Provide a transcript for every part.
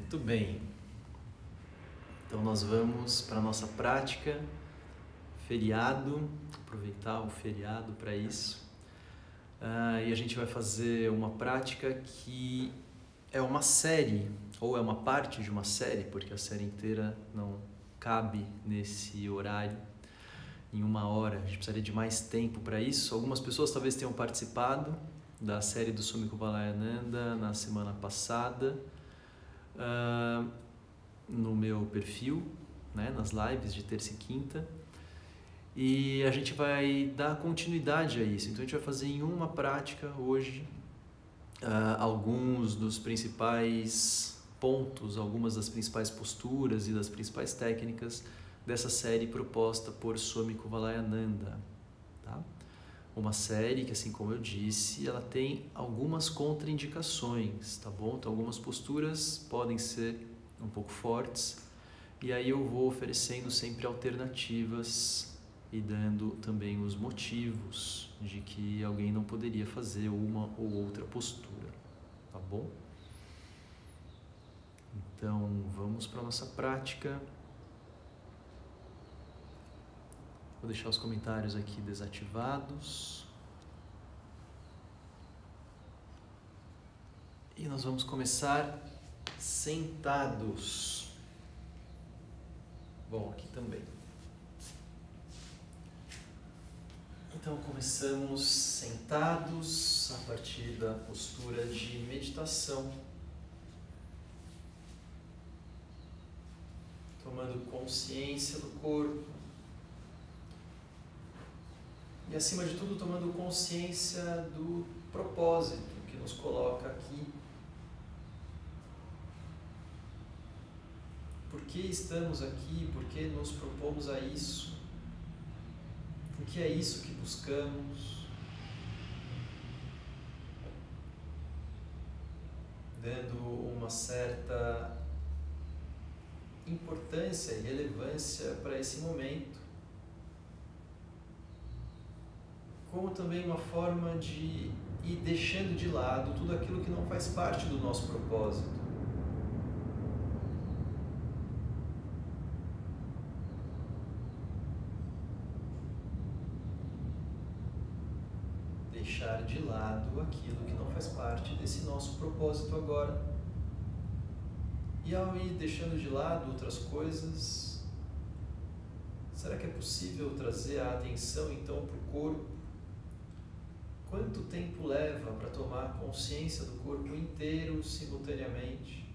Muito bem, então nós vamos para a nossa prática, feriado, aproveitar o feriado para isso. E a gente vai fazer uma prática que é uma série, ou é uma parte de uma série, porque a série inteira não cabe nesse horário, em 1 hora. A gente precisaria de mais tempo para isso. Algumas pessoas talvez tenham participado da série do Swami Kuvalayananda na semana passada, no meu perfil, né, nas lives de terça e quinta, e a gente vai dar continuidade a isso. Então a gente vai fazer em uma prática hoje alguns dos principais pontos, algumas das principais posturas e das principais técnicas dessa série proposta por Swami Kuvalayananda, tá? Uma série que, assim como eu disse, ela tem algumas contraindicações, tá bom? Então algumas posturas podem ser um pouco fortes, e aí eu vou oferecendo sempre alternativas e dando também os motivos de que alguém não poderia fazer uma ou outra postura, tá bom? Então vamos para a nossa prática. Vou deixar os comentários aqui desativados. E nós vamos começar sentados. Bom, aqui também. Então começamos sentados a partir da postura de meditação, tomando consciência do corpo e, acima de tudo, tomando consciência do propósito que nos coloca aqui. Por que estamos aqui? Por que nos propomos a isso? O que é isso que buscamos? Dando uma certa importância e relevância para esse momento, como também uma forma de ir deixando de lado tudo aquilo que não faz parte do nosso propósito. Deixar de lado aquilo que não faz parte desse nosso propósito agora. E ao ir deixando de lado outras coisas, será que é possível trazer a atenção então para o corpo? Quanto tempo leva para tomar consciência do corpo inteiro simultaneamente?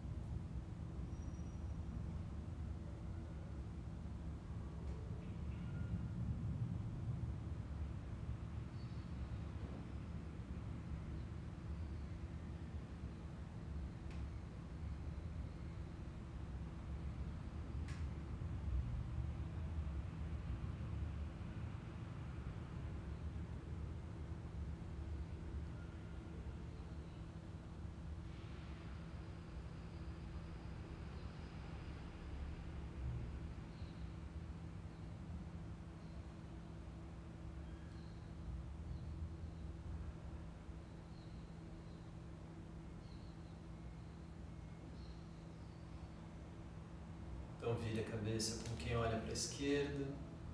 Então vire a cabeça como quem olha para a esquerda.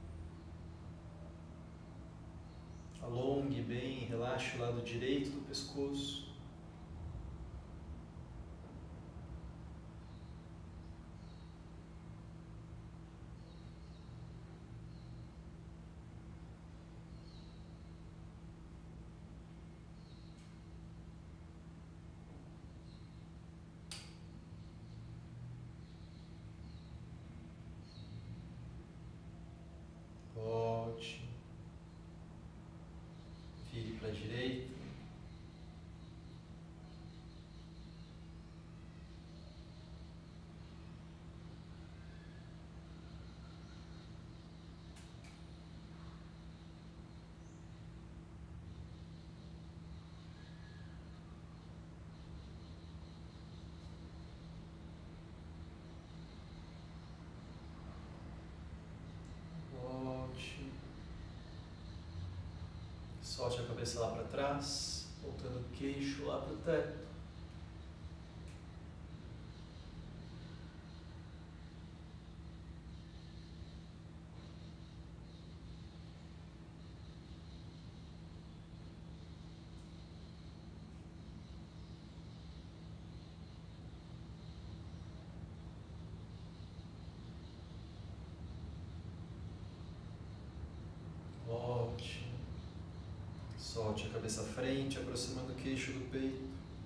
Alongue bem, relaxe o lado direito do pescoço. Volte. Vire para a direita. Solte a cabeça lá para trás, voltando o queixo lá para o teto. Solte a cabeça à frente, aproximando o queixo do peito.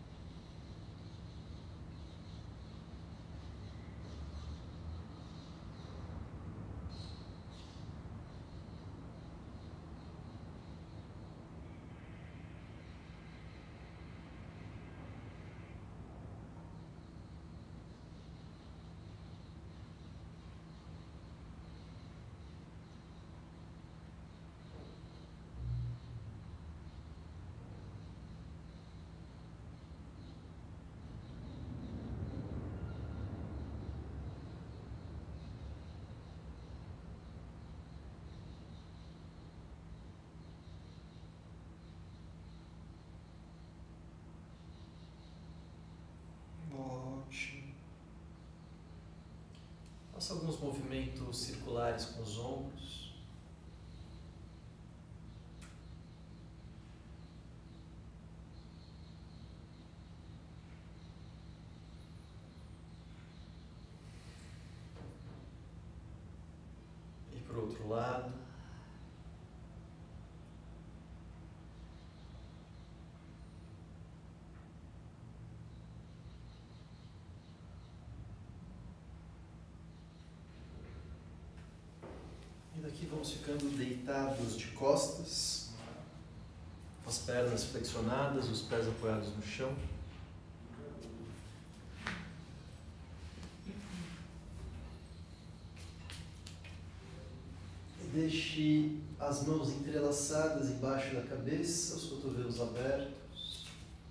Ótimo. Faça alguns movimentos circulares com os ombros. E para o outro lado. Daqui vamos ficando deitados de costas, as pernas flexionadas, os pés apoiados no chão. Deixe as mãos entrelaçadas embaixo da cabeça, os cotovelos abertos.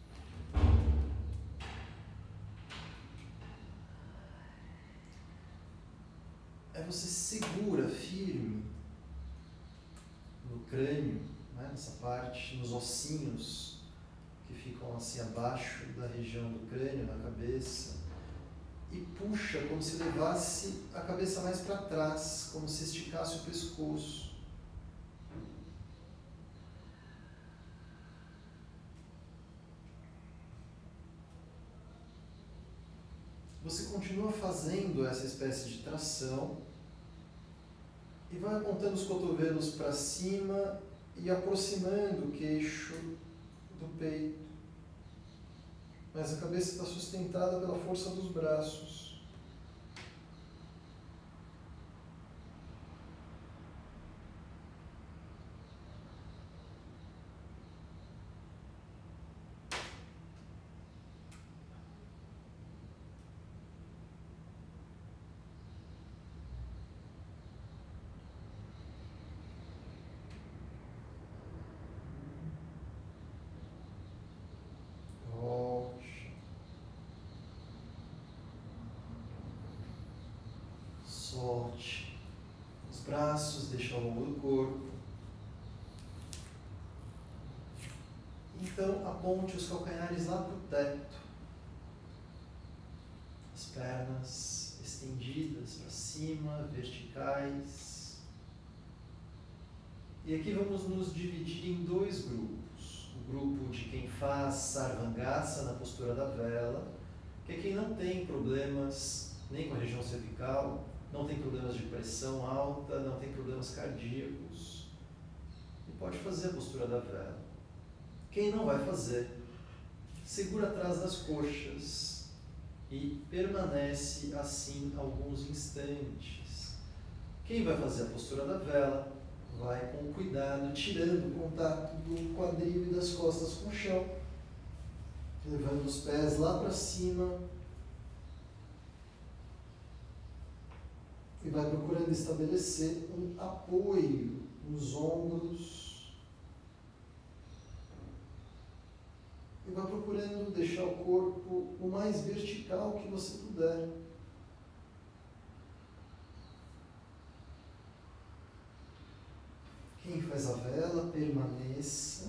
Aí você segura firme no crânio, né, nessa parte, nos ossinhos que ficam assim abaixo da região do crânio, na cabeça, e puxa como se levasse a cabeça mais para trás, como se esticasse o pescoço. Você continua fazendo essa espécie de tração e vai apontando os cotovelos para cima e aproximando o queixo do peito. Mas a cabeça está sustentada pela força dos braços. Solte os braços, deixa ao longo do corpo. Então aponte os calcanhares lá para o teto. As pernas estendidas para cima, verticais. E aqui vamos nos dividir em dois grupos. O grupo de quem faz Sarvangasana na postura da vela, que é quem não tem problemas nem com a região cervical, não tem problemas de pressão alta, não tem problemas cardíacos, e pode fazer a postura da vela. Quem não vai fazer, segura atrás das coxas e permanece assim alguns instantes. Quem vai fazer a postura da vela, vai com cuidado, tirando o contato do quadril e das costas com o chão, levando os pés lá para cima, e vai procurando estabelecer um apoio nos ombros. E vai procurando deixar o corpo o mais vertical que você puder. Quem faz a vela, permaneça.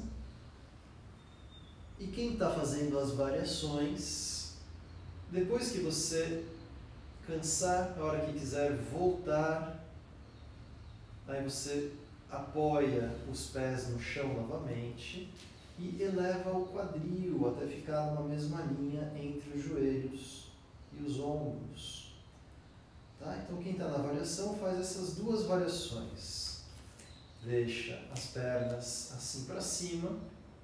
E quem está fazendo as variações, depois que você cansar, a hora que quiser voltar, aí você apoia os pés no chão novamente e eleva o quadril até ficar numa mesma linha entre os joelhos e os ombros. Tá? Então quem está na variação faz essas duas variações. Deixa as pernas assim para cima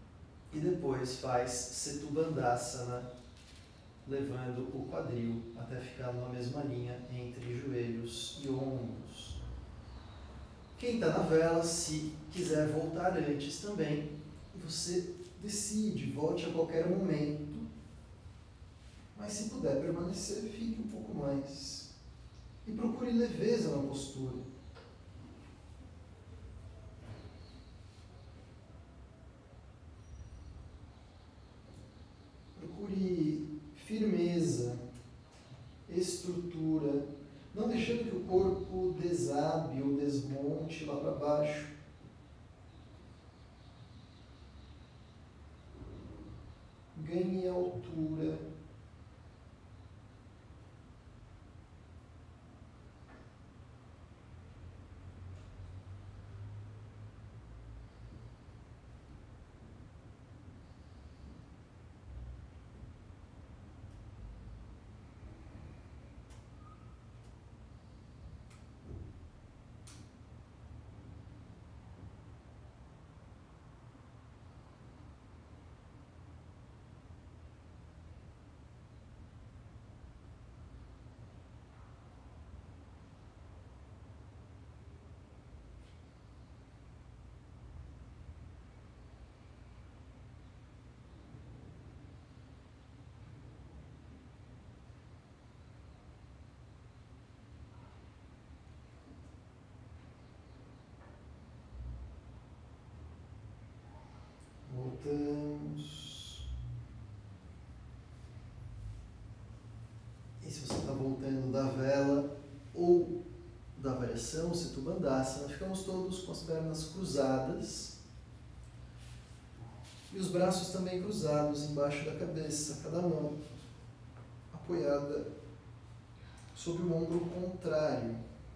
E depois faz Setu Bandhasana, levando o quadril até ficar numa mesma linha entre joelhos e ombros. Quem está na vela, se quiser voltar antes também, você decide, volte a qualquer momento, mas se puder permanecer, fique um pouco mais. E procure leveza na postura. Procure firmeza, estrutura, não deixando que o corpo desabe ou desmonte lá para baixo. Ganhe altura. Voltamos. E se você está voltando da vela ou da variação, Setu Bandhasana, ficamos todos com as pernas cruzadas e os braços também cruzados embaixo da cabeça, cada mão apoiada sobre o ombro contrário.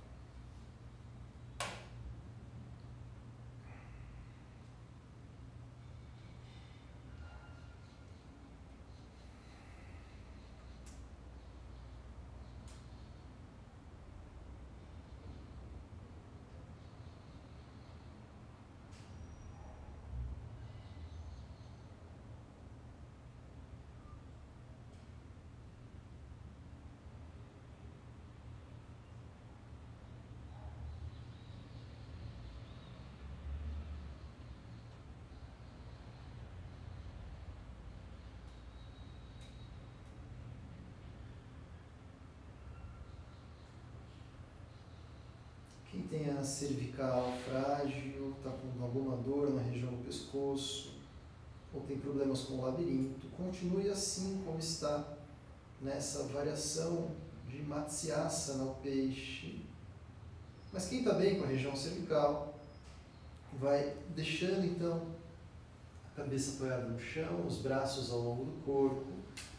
Quem tem a cervical frágil, está com alguma dor na região do pescoço, ou tem problemas com o labirinto, continue assim como está, nessa variação de Matsyasana, o peixe. Mas quem está bem com a região cervical, vai deixando então a cabeça apoiada no chão, os braços ao longo do corpo,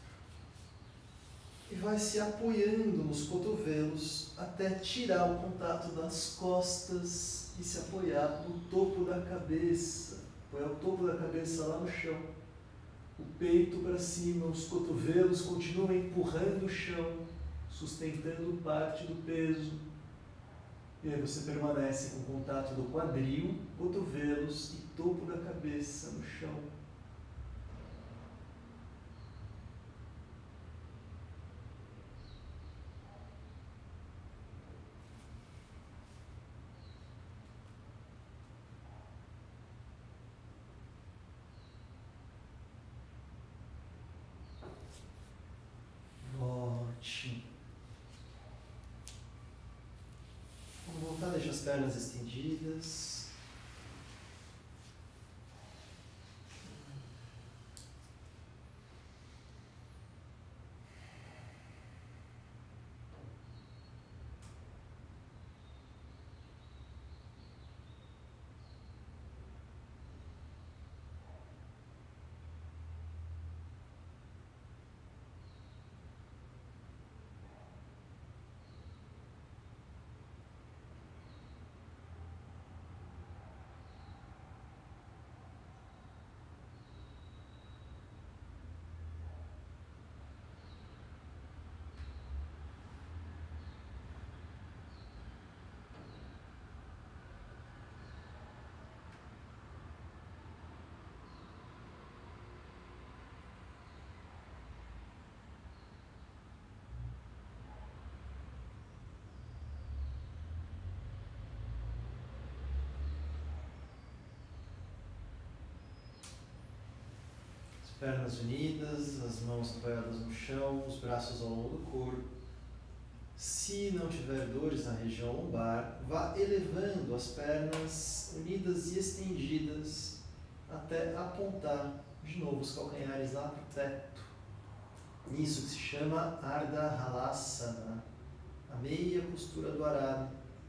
e vai se apoiando nos cotovelos até tirar o contato das costas e se apoiar no topo da cabeça. Apoiar o topo da cabeça lá no chão. O peito para cima, os cotovelos continuam empurrando o chão, sustentando parte do peso. E aí você permanece com o contato do quadril, cotovelos e topo da cabeça no chão. Ótimo. Vamos voltar, deixa as pernas estendidas. Pernas unidas, as mãos apoiadas no chão, os braços ao longo do corpo. Se não tiver dores na região lombar, vá elevando as pernas unidas e estendidas até apontar de novo os calcanhares lá para o teto. Isso que se chama Ardha Halasana, a meia postura do arado.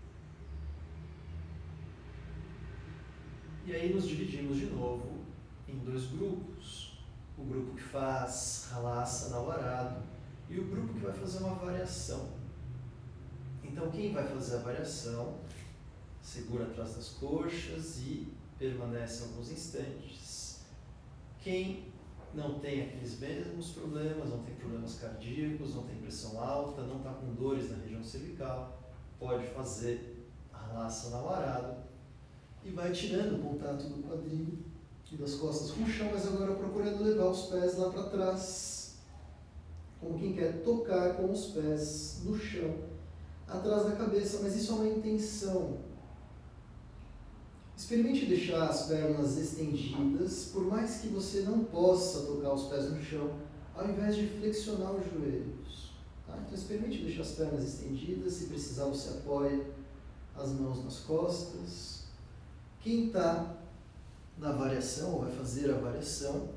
E aí nos dividimos de novo em dois grupos. O grupo que faz Halasana ao arado e o grupo que vai fazer uma variação. Então quem vai fazer a variação segura atrás das coxas e permanece alguns instantes. Quem não tem aqueles mesmos problemas, não tem problemas cardíacos, não tem pressão alta, não está com dores na região cervical, pode fazer Halasana ao arado e vai tirando o contato do quadril e das costas com o chão, mas agora procurando levar os pés lá para trás, como quem quer tocar com os pés no chão, atrás da cabeça, mas isso é uma intenção. Experimente deixar as pernas estendidas, por mais que você não possa tocar os pés no chão, ao invés de flexionar os joelhos. Tá? Então experimente deixar as pernas estendidas, se precisar você apoia as mãos nas costas. Quem está na variação, ou vai fazer a variação,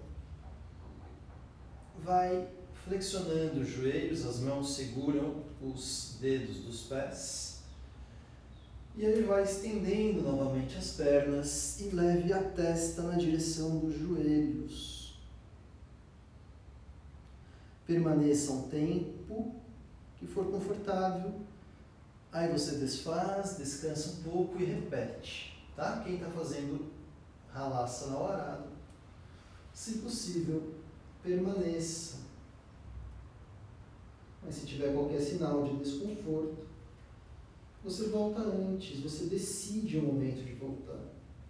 vai flexionando os joelhos, as mãos seguram os dedos dos pés. E ele vai estendendo novamente as pernas e leve a testa na direção dos joelhos. Permaneça um tempo que for confortável. Aí você desfaz, descansa um pouco e repete. Tá? Quem está fazendo Halasana ao arado, se possível, permaneça. Mas se tiver qualquer sinal de desconforto, você volta antes, você decide o momento de voltar.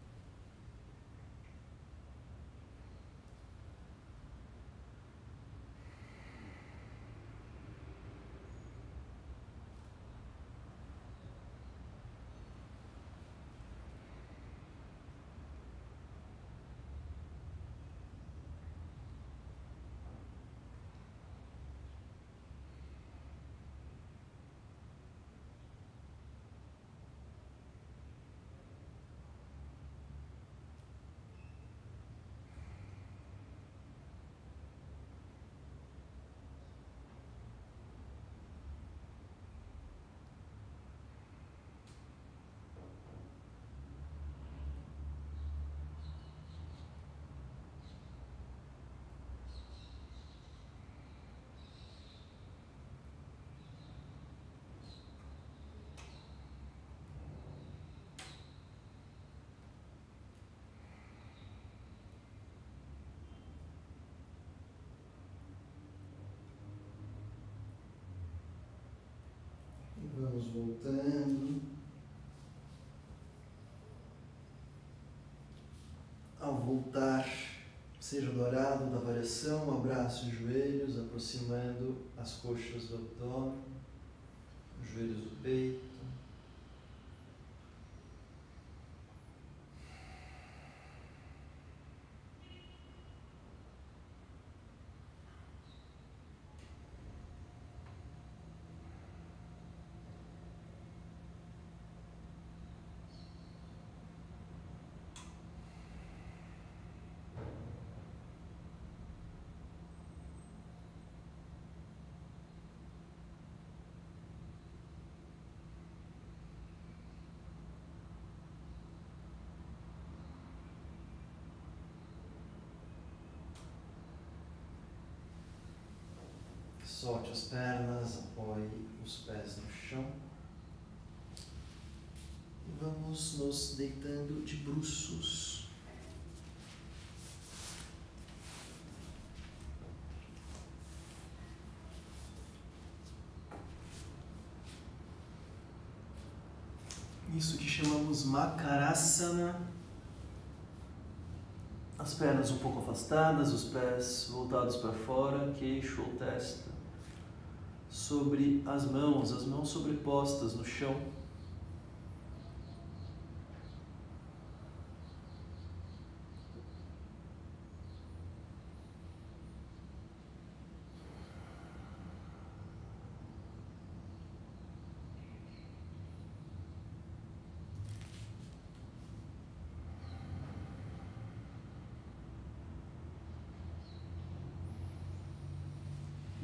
Vamos voltando. Ao voltar, seja do arado, da variação, abrace os joelhos, aproximando as coxas do abdômen, os joelhos do peito. Solte as pernas, apoie os pés no chão. E vamos nos deitando de bruços. Isso que chamamos Makarasana. As pernas um pouco afastadas, os pés voltados para fora, queixo ou testa sobre as mãos sobrepostas no chão.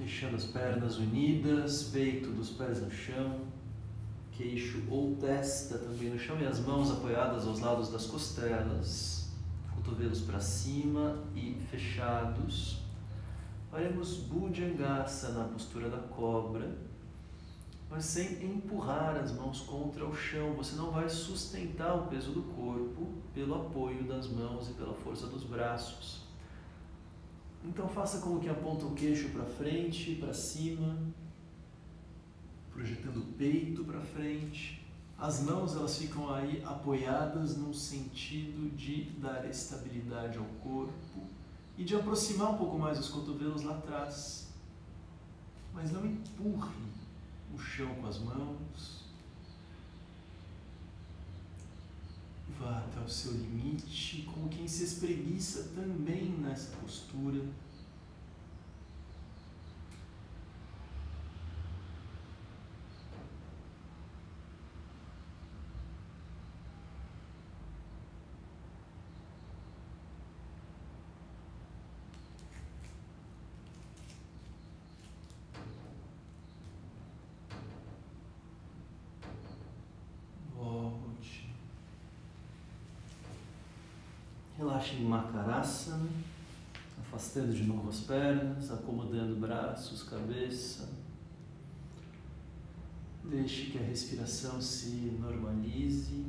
Deixando as pernas unidas, peito dos pés no chão, queixo ou testa também no chão e as mãos apoiadas aos lados das costelas, cotovelos para cima e fechados. Faremos Bhujangasana na postura da cobra, mas sem empurrar as mãos contra o chão. Você não vai sustentar o peso do corpo pelo apoio das mãos e pela força dos braços. Então faça como que aponta o queixo para frente, para cima, projetando o peito para frente. As mãos elas ficam aí apoiadas no sentido de dar estabilidade ao corpo e de aproximar um pouco mais os cotovelos lá atrás. Mas não empurre o chão com as mãos. Vá até o seu limite, como quem se espreguiça também nessa postura. Relaxe em Makarasana, afastando de novo as pernas, acomodando braços, cabeça. Deixe que a respiração se normalize.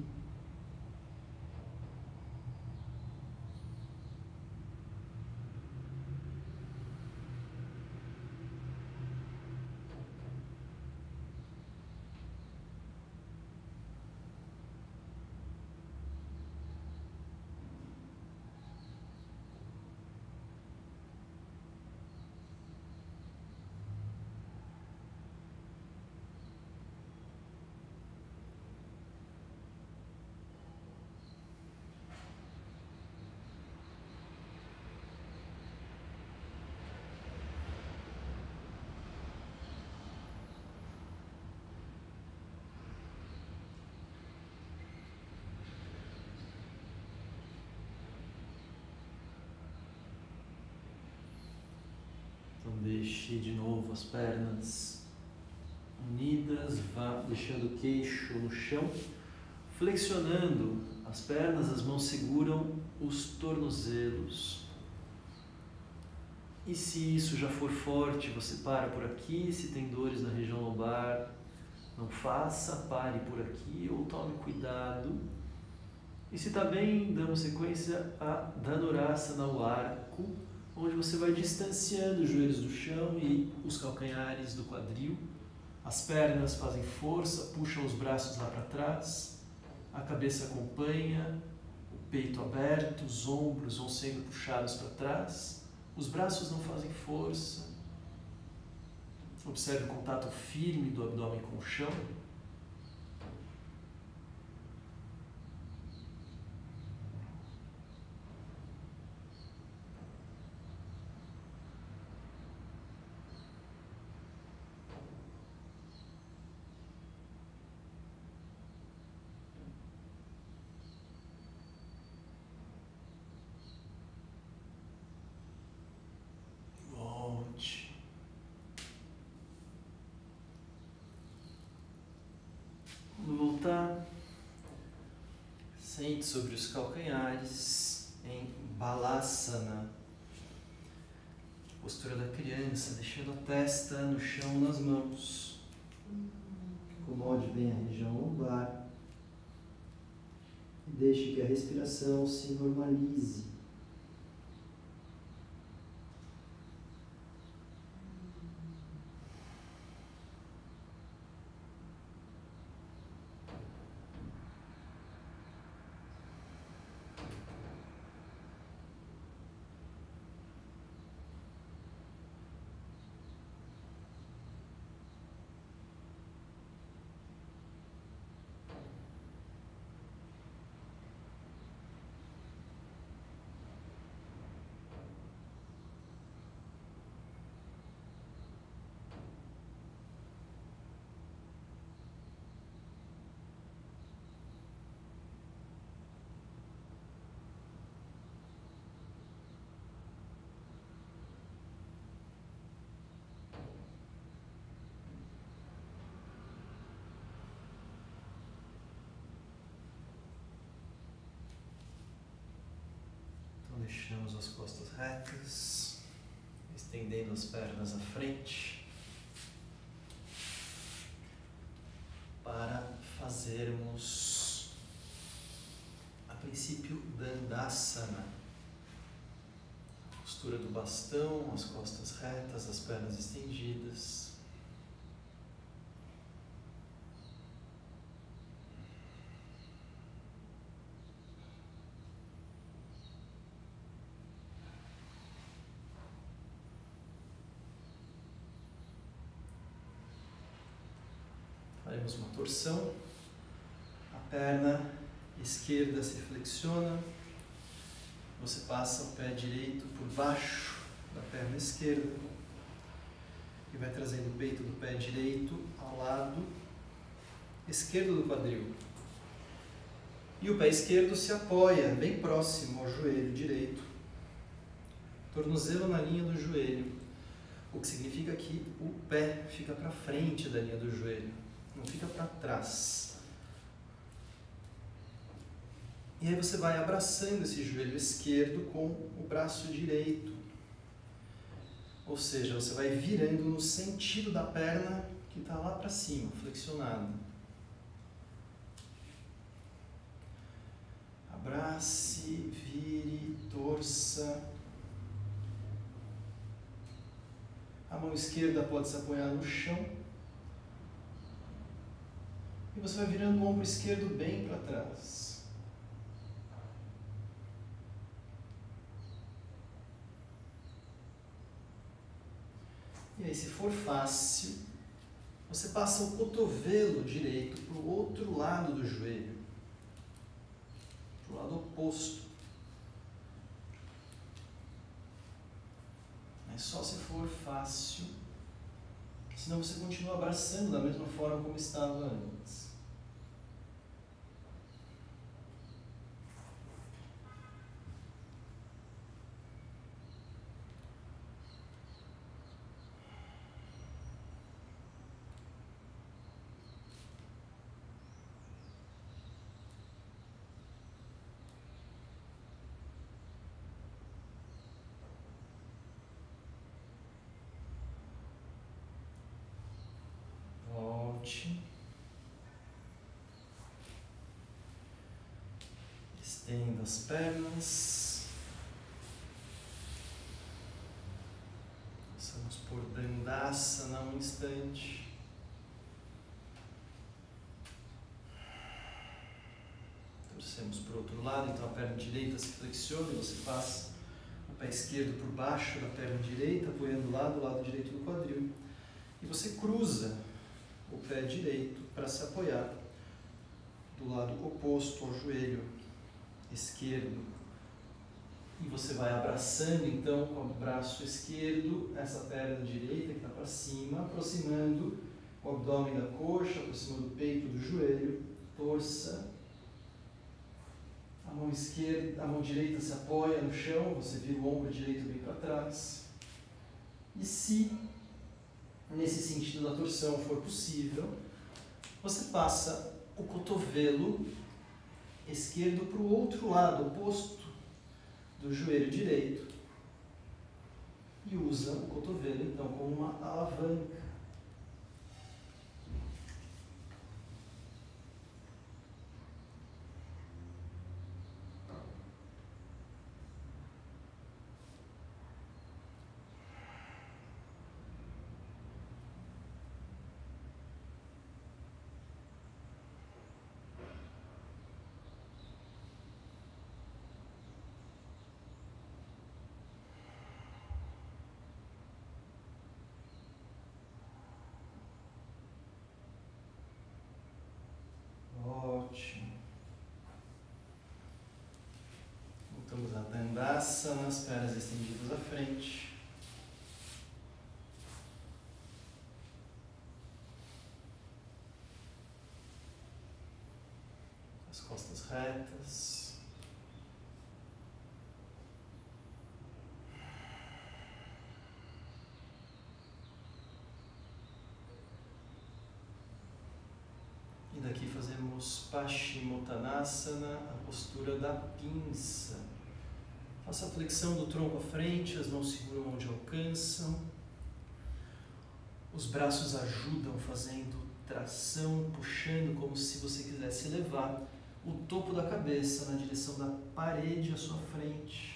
Então deixe de novo as pernas unidas, vá deixando o queixo no chão, flexionando as pernas, as mãos seguram os tornozelos. E se isso já for forte, você para por aqui. Se tem dores na região lombar, não faça, pare por aqui ou tome cuidado. E se está bem, damos sequência a Dhanurasana, o arco, onde você vai distanciando os joelhos do chão e os calcanhares do quadril. As pernas fazem força, puxam os braços lá para trás, a cabeça acompanha, o peito aberto, os ombros vão sendo puxados para trás, os braços não fazem força. Observe o contato firme do abdômen com o chão. Sente sobre os calcanhares em Balasana, postura da criança, deixando a testa no chão nas mãos. Acomode bem a região lombar e deixe que a respiração se normalize. Deixamos as costas retas, estendendo as pernas à frente, para fazermos, a princípio, Dandasana. Postura do bastão, as costas retas, as pernas estendidas. Faremos uma torção, a perna esquerda se flexiona, você passa o pé direito por baixo da perna esquerda e vai trazendo o peito do pé direito ao lado esquerdo do quadril. E o pé esquerdo se apoia bem próximo ao joelho direito, tornozelo na linha do joelho, o que significa que o pé fica para frente da linha do joelho. Não fica para trás. E aí você vai abraçando esse joelho esquerdo com o braço direito. Ou seja, você vai virando no sentido da perna que está lá para cima, flexionada. Abrace, vire, torça. A mão esquerda pode se apoiar no chão. E você vai virando o ombro esquerdo bem para trás. E aí, se for fácil, você passa o cotovelo direito para o outro lado do joelho, para o lado oposto. Mas só se for fácil, senão você continua abraçando da mesma forma como estava antes. Estenda as pernas. Passamos por Dandasana um instante. Torcemos para o outro lado, então a perna direita se flexiona e você passa o pé esquerdo por baixo da perna direita, apoiando o lado direito do quadril. E você cruza o pé direito para se apoiar do lado oposto ao joelho esquerdo. E você vai abraçando então com o braço esquerdo essa perna direita que está para cima, aproximando o abdômen da coxa, aproximando o peito do joelho, torça. A mão esquerda, a mão direita se apoia no chão, você vira o ombro direito bem para trás. E se nesse sentido da torção for possível, você passa o cotovelo esquerdo para o outro lado, oposto do joelho direito, e usa o cotovelo então como uma alavanca. Ótimo. Voltamos a Dandasana, as pernas estendidas à frente. As costas retas. E daqui fazemos Paschimottanasana, a postura da pinça, Faça a flexão do tronco à frente, as mãos seguram onde alcançam. Os braços ajudam fazendo tração, puxando como se você quisesse levar o topo da cabeça na direção da parede à sua frente.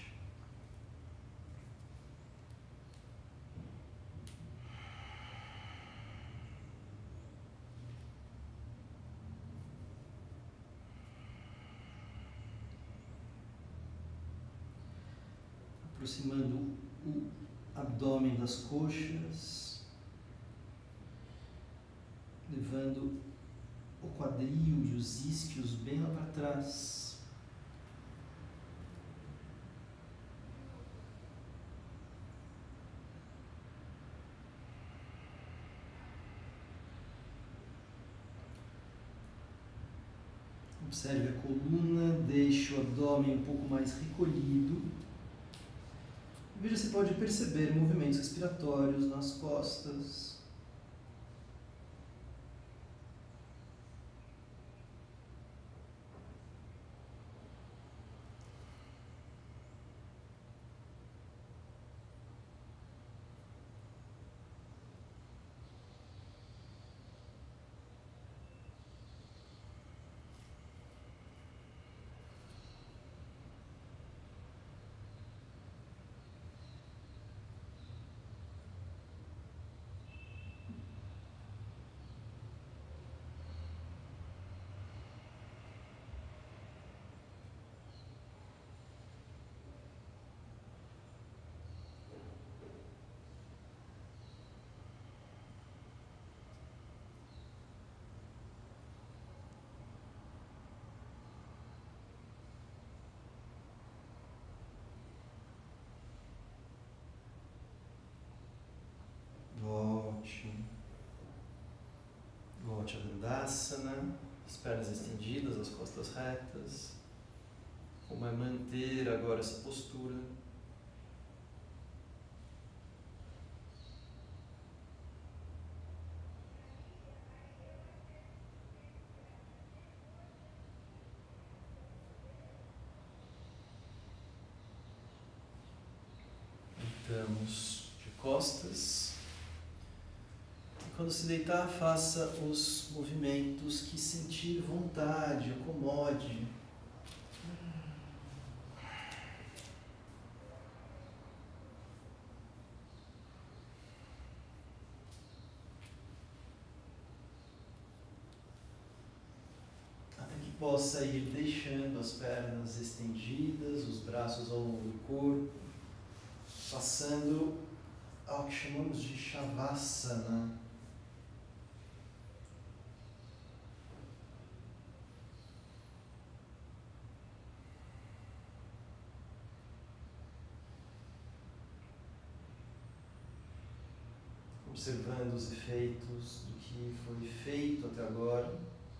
Aproximando o abdômen das coxas, levando o quadril e os isquios bem lá para trás. Observe a coluna, deixe o abdômen um pouco mais recolhido. Veja se pode perceber movimentos respiratórios nas costas. Volte a Dandasana, as pernas estendidas, as costas retas. Como é manter agora essa postura? Deitamos de costas. Quando se deitar, faça os movimentos que sentir vontade, acomode. Até que possa ir deixando as pernas estendidas, os braços ao longo do corpo, passando ao que chamamos de Shavasana. Observando os efeitos do que foi feito até agora,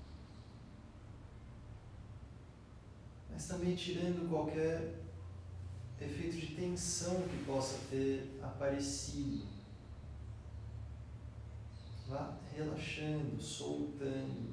mas também tirando qualquer efeito de tensão que possa ter aparecido. Vá relaxando, soltando.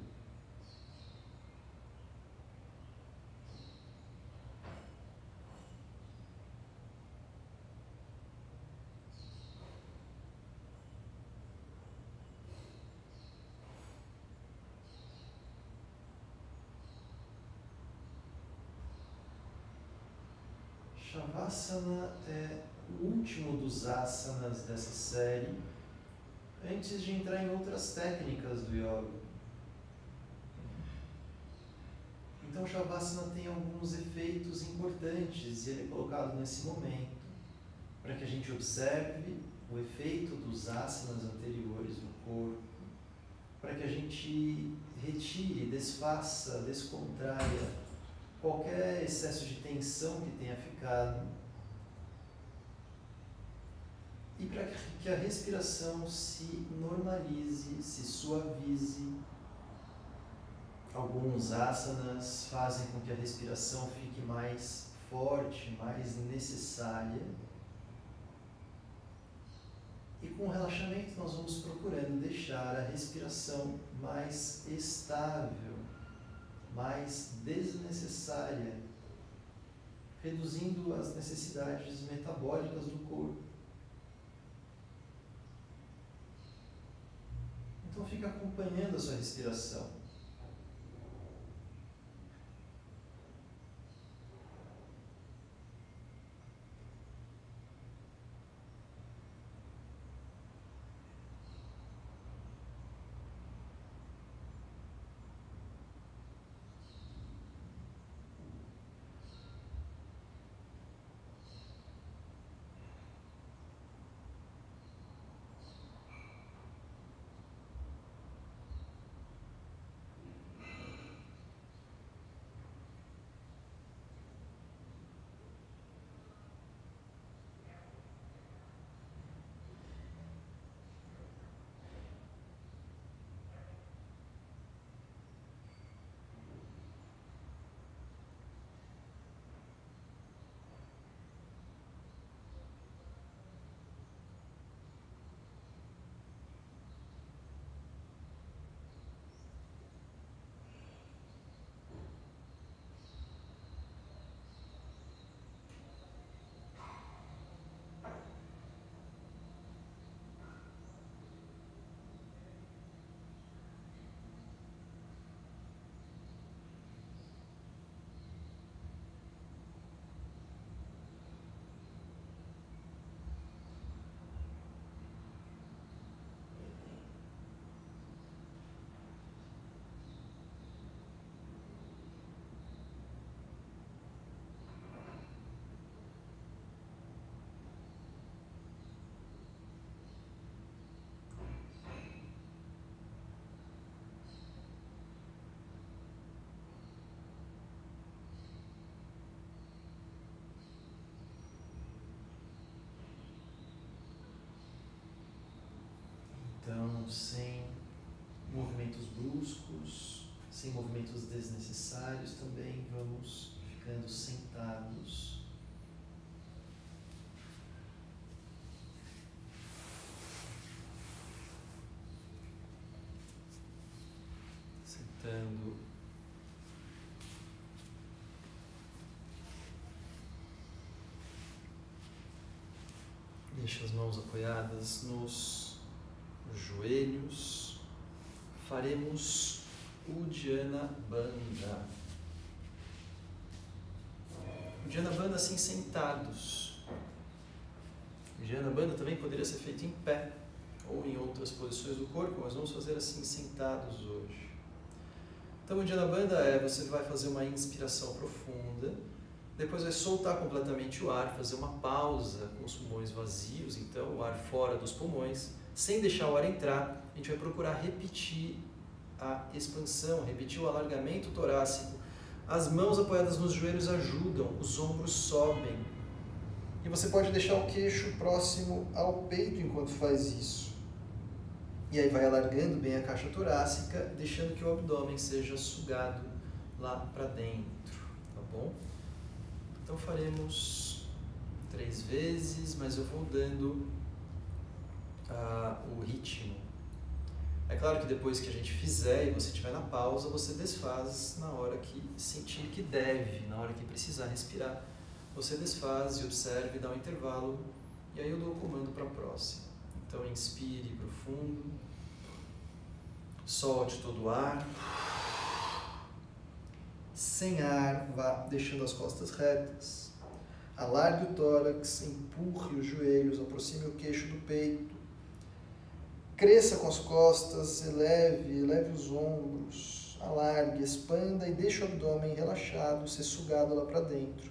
Shavasana é o último dos asanas dessa série, antes de entrar em outras técnicas do yoga. Então, Shavasana tem alguns efeitos importantes e ele é colocado nesse momento, para que a gente observe o efeito dos asanas anteriores no corpo, para que a gente retire, desfaça, descontraia qualquer excesso de tensão que tenha ficado e para que a respiração se normalize, se suavize. Alguns asanas fazem com que a respiração fique mais forte, mais necessária. E com o relaxamento nós vamos procurando deixar a respiração mais estável, mais desnecessária. reduzindo as necessidades metabólicas do corpo. Então fica acompanhando a sua respiração. Então, sem movimentos bruscos, sem movimentos desnecessários também, vamos ficando sentados. Sentando. Deixa as mãos apoiadas nos joelhos. Faremos Uddiyana Bandha. Uddiyana Bandha assim sentados. Uddiyana Bandha também poderia ser feito em pé ou em outras posições do corpo, mas vamos fazer assim sentados hoje. Então, Uddiyana Bandha você vai fazer uma inspiração profunda, depois vai soltar completamente o ar, fazer uma pausa com os pulmões vazios, então o ar fora dos pulmões, sem deixar o ar entrar. A gente vai procurar repetir a expansão, repetir o alargamento torácico. As mãos apoiadas nos joelhos ajudam, os ombros sobem. E você pode deixar o queixo próximo ao peito enquanto faz isso. E aí vai alargando bem a caixa torácica, deixando que o abdômen seja sugado lá para dentro, tá bom? Então faremos 3 vezes, mas eu vou dando o ritmo. É claro que depois que a gente fizer e você estiver na pausa, você desfaz na hora que sentir que deve, na hora que precisar respirar. Você desfaz e observe, dá um intervalo, e aí eu dou o comando para a próxima. Então inspire profundo, solte todo o ar. Sem ar, vá deixando as costas retas. Alargue o tórax, empurre os joelhos, aproxime o queixo do peito. Cresça com as costas, eleve os ombros, alargue, expanda e deixe o abdômen relaxado, ser sugado lá para dentro.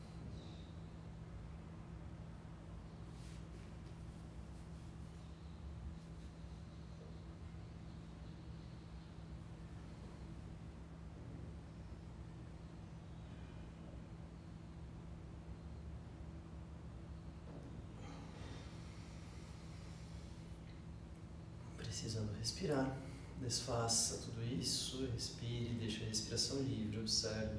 Precisando respirar, desfaça tudo isso, respire, deixe a respiração livre, observe.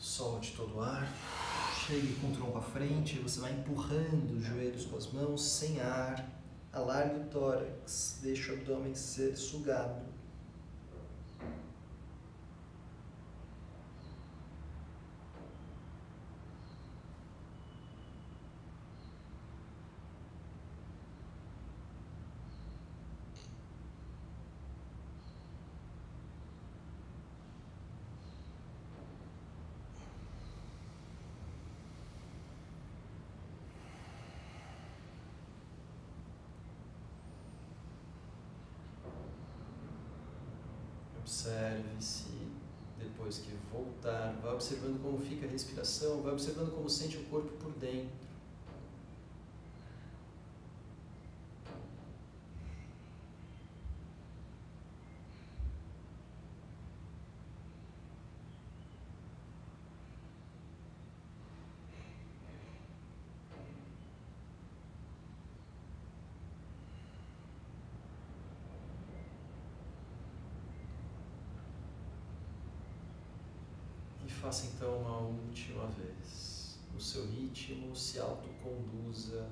Solte todo o ar. Chegue com o tronco à frente. Você vai empurrando os joelhos com as mãos sem ar. Alargue o tórax. Deixe o abdômen ser sugado. Observe-se, depois que voltar, vai observando como fica a respiração, vai observando como sente o corpo por dentro. E faça então uma última vez. No seu ritmo, se autoconduza.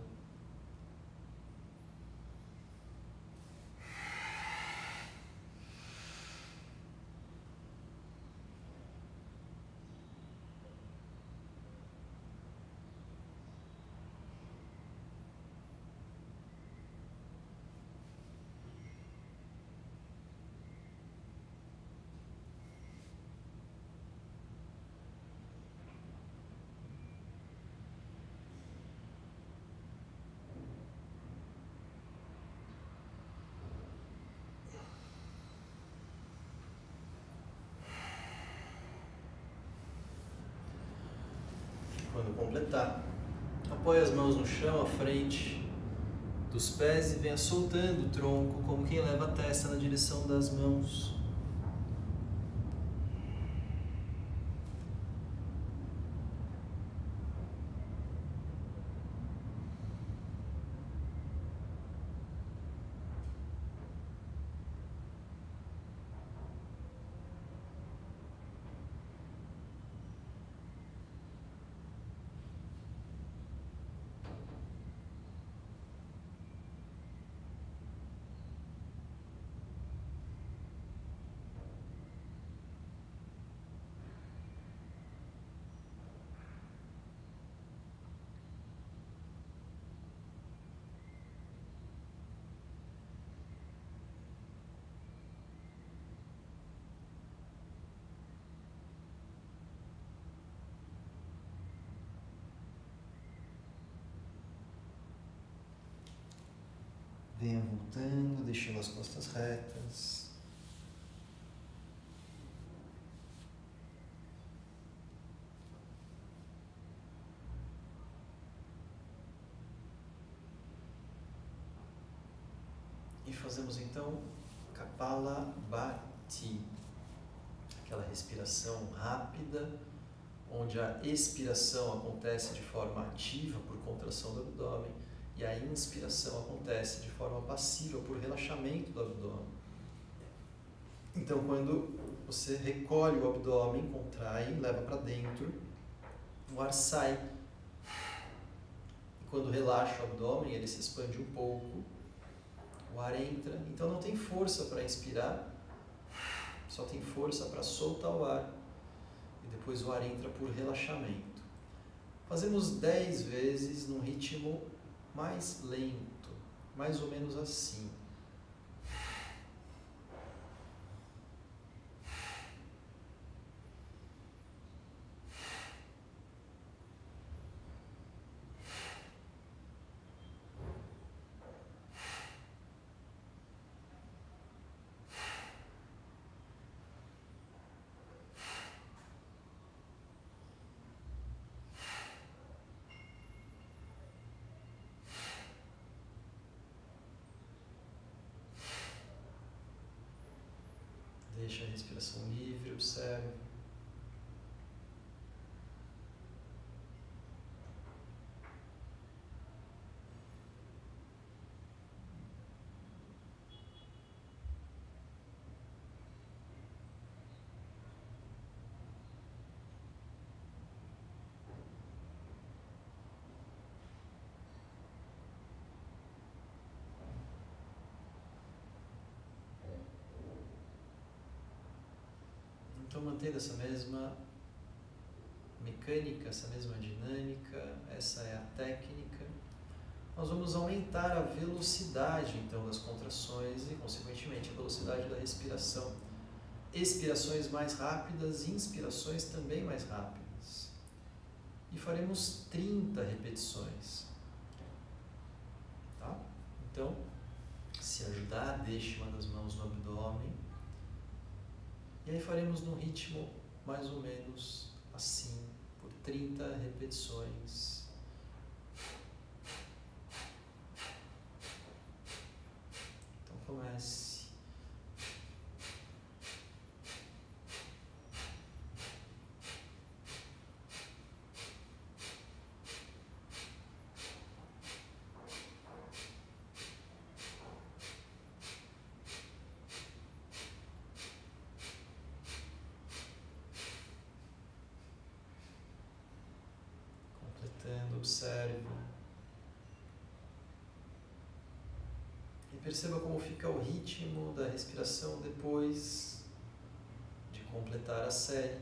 Quando completar, apoie as mãos no chão, à frente dos pés e venha soltando o tronco, como quem leva a testa na direção das mãos. Venha voltando, deixando as costas retas. E fazemos então Kapalabhati, aquela respiração rápida, onde a expiração acontece de forma ativa por contração do abdômen e a inspiração acontece de forma passiva por relaxamento do abdômen. Então, quando você recolhe o abdômen, contrai, leva para dentro, o ar sai. E quando relaxa o abdômen, ele se expande um pouco, o ar entra. Então não tem força para inspirar, só tem força para soltar o ar. E depois o ar entra por relaxamento. Fazemos 10 vezes num ritmo mais lento, mais ou menos assim. Deixa a respiração livre, observe. mantendo essa mesma mecânica, essa mesma dinâmica, essa é a técnica. Nós vamos aumentar a velocidade, então, das contrações e, consequentemente, a velocidade da respiração. Expirações mais rápidas, inspirações também mais rápidas. E faremos 30 repetições. Tá? Então, se ajudar, deixe uma das mãos no abdômen. E aí faremos num ritmo mais ou menos assim, por 30 repetições. Então comece. Observe e perceba como fica o ritmo da respiração depois de completar a série.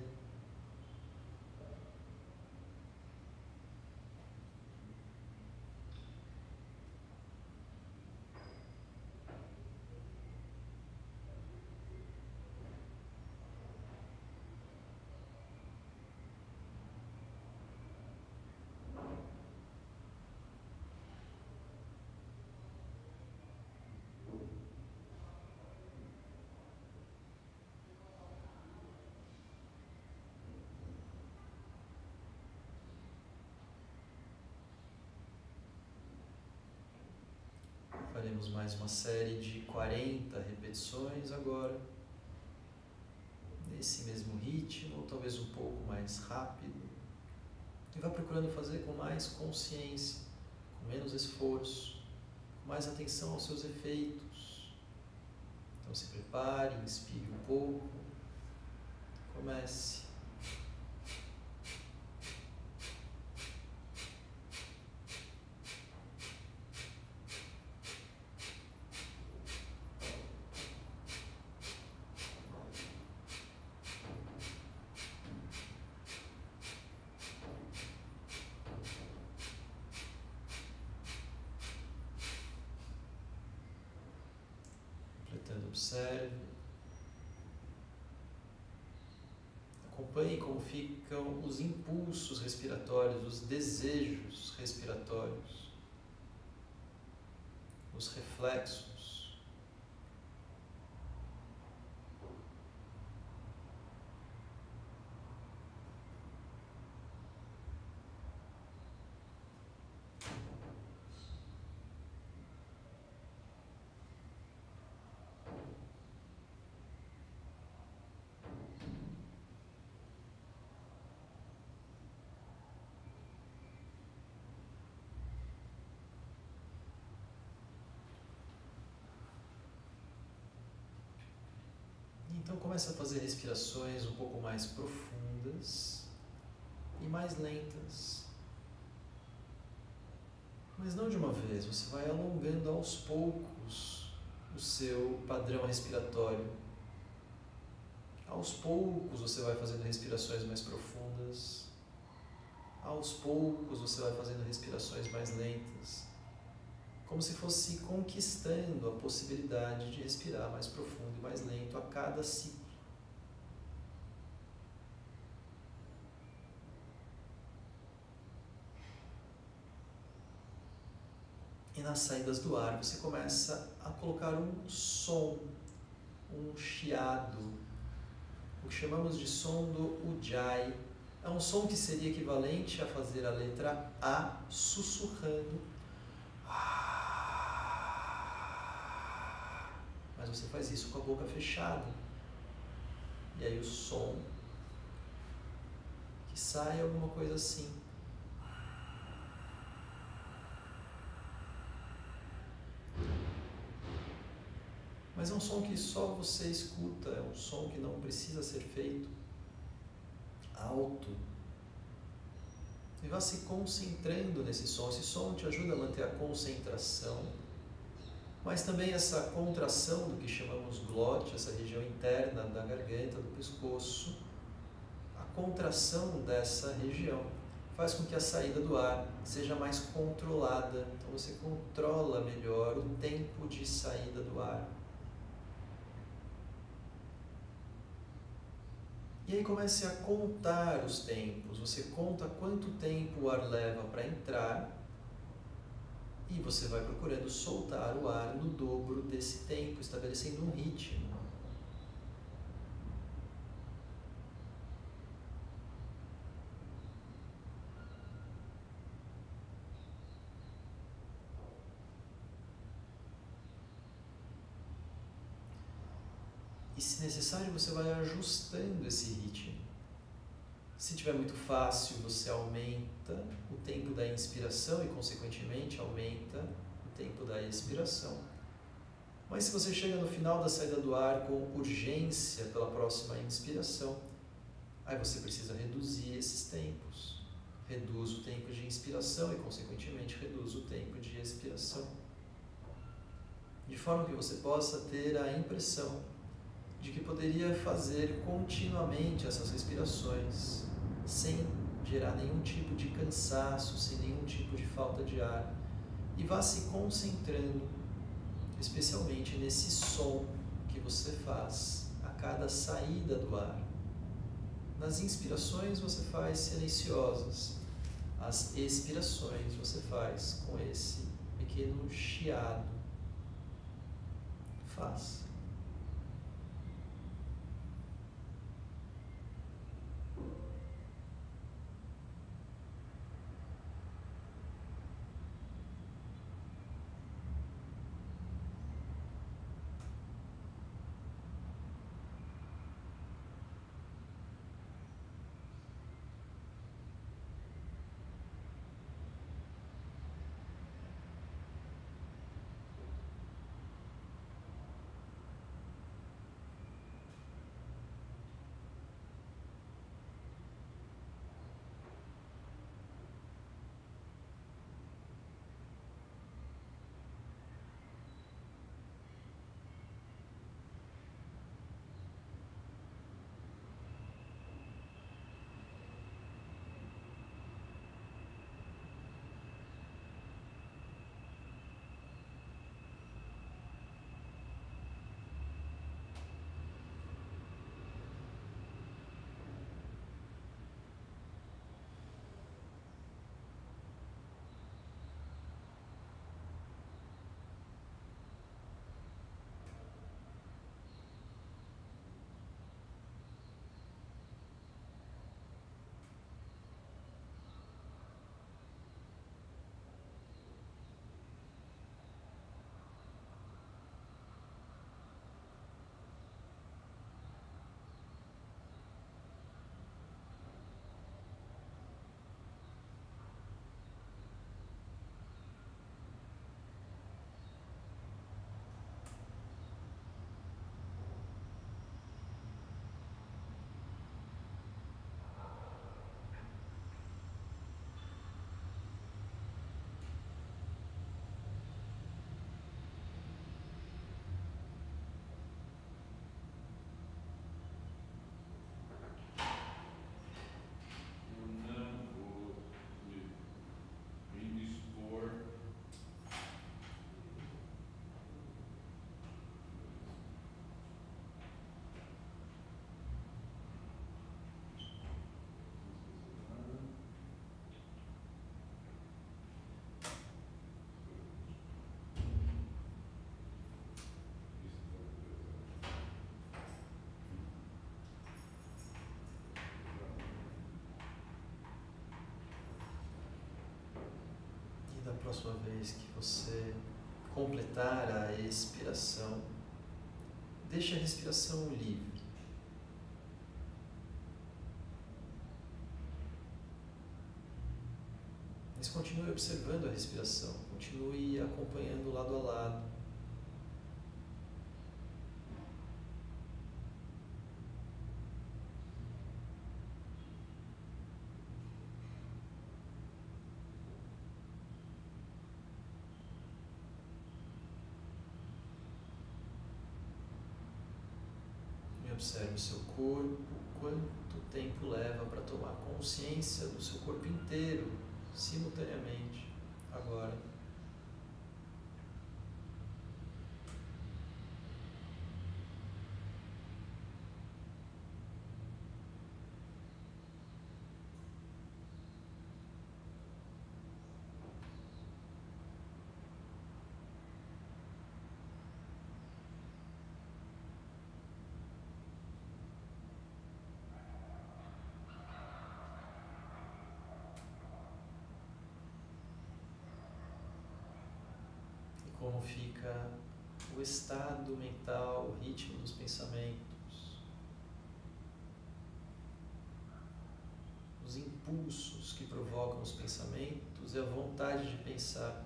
Faremos mais uma série de 40 repetições agora, nesse mesmo ritmo, ou talvez um pouco mais rápido. E vá procurando fazer com mais consciência, com menos esforço, com mais atenção aos seus efeitos. Então se prepare, inspire um pouco, comece. Observe, acompanhe como ficam os impulsos respiratórios, os desejos respiratórios, os reflexos. Então comece a fazer respirações um pouco mais profundas e mais lentas. Mas não de uma vez, você vai alongando aos poucos o seu padrão respiratório. Aos poucos você vai fazendo respirações mais profundas. Aos poucos você vai fazendo respirações mais lentas. Como se fosse conquistando a possibilidade de respirar mais profundo e mais lento a cada ciclo. E nas saídas do ar você começa a colocar um som, um chiado, o que chamamos de som do Ujjayi. É um som que seria equivalente a fazer a letra A sussurrando. Mas você faz isso com a boca fechada. E aí o som que sai é alguma coisa assim. Mas é um som que só você escuta, é um som que não precisa ser feito alto. E vá se concentrando nesse som. Esse som te ajuda a manter a concentração, mas também essa contração do que chamamos glote, essa região interna da garganta, do pescoço, contração dessa região. Faz com que a saída do ar seja mais controlada. Então você controla melhor o tempo de saída do ar. E aí comece a contar os tempos. Você conta quanto tempo o ar leva para entrar e você vai procurando soltar o ar no dobro desse tempo, estabelecendo um ritmo. E se necessário, você vai ajustando esse ritmo. Se tiver muito fácil, você aumenta o tempo da inspiração e, consequentemente, aumenta o tempo da expiração. Mas se você chega no final da saída do ar com urgência pela próxima inspiração, aí você precisa reduzir esses tempos. Reduz o tempo de inspiração e, consequentemente, reduz o tempo de expiração. De forma que você possa ter a impressão de que poderia fazer continuamente essas respirações, sem gerar nenhum tipo de cansaço, sem nenhum tipo de falta de ar, e vá se concentrando, especialmente nesse som que você faz a cada saída do ar. Nas inspirações você faz silenciosas, as expirações você faz com esse pequeno chiado. Faça. Da próxima vez que você completar a expiração, deixe a respiração livre. Mas continue observando a respiração, continue acompanhando lado a lado. Observe o seu corpo quanto tempo leva para tomar consciência do seu corpo inteiro, simultaneamente, agora. Como fica o estado mental, o ritmo dos pensamentos, os impulsos que provocam os pensamentos e a vontade de pensar.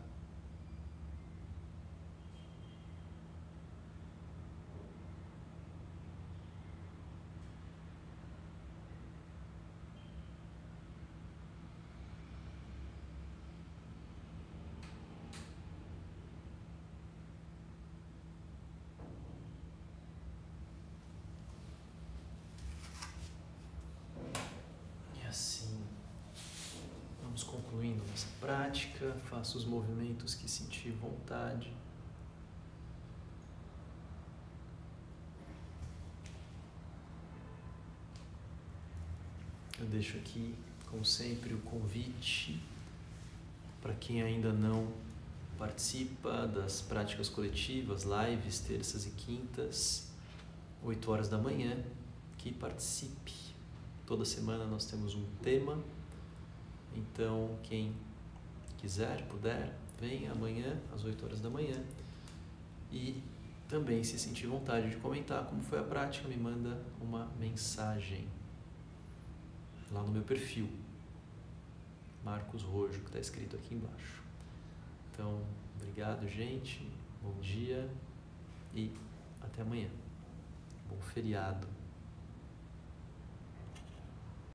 Concluindo essa prática, faça os movimentos que sentir vontade. Eu deixo aqui, como sempre, o convite para quem ainda não participa das práticas coletivas, lives, terças e quintas, 8 horas da manhã, que participe. Toda semana nós temos um tema. Então, quem quiser, puder, venha amanhã às 8 horas da manhã e também, se sentir vontade de comentar como foi a prática, me manda uma mensagem lá no meu perfil, Marcos Rojo, que está escrito aqui embaixo. Então, obrigado, gente, bom dia e até amanhã. Bom feriado.